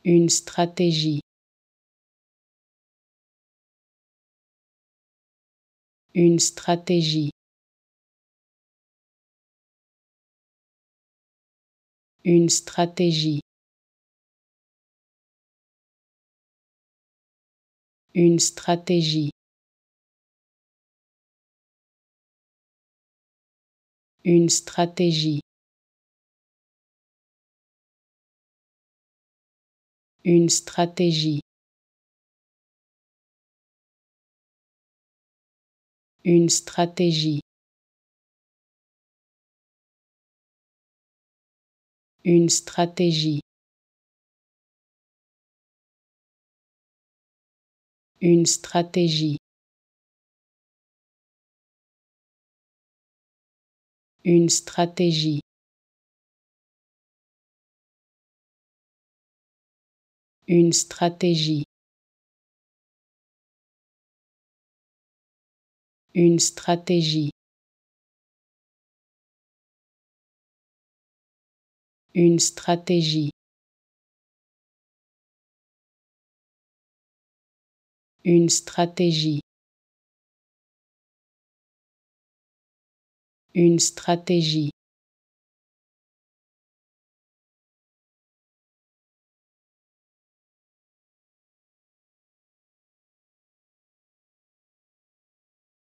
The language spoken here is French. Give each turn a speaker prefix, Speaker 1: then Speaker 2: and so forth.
Speaker 1: une stratégie, une stratégie, une stratégie, une stratégie, une stratégie, une stratégie, une stratégie, une stratégie, une stratégie, une stratégie, une stratégie, une stratégie, une stratégie, une stratégie, une stratégie,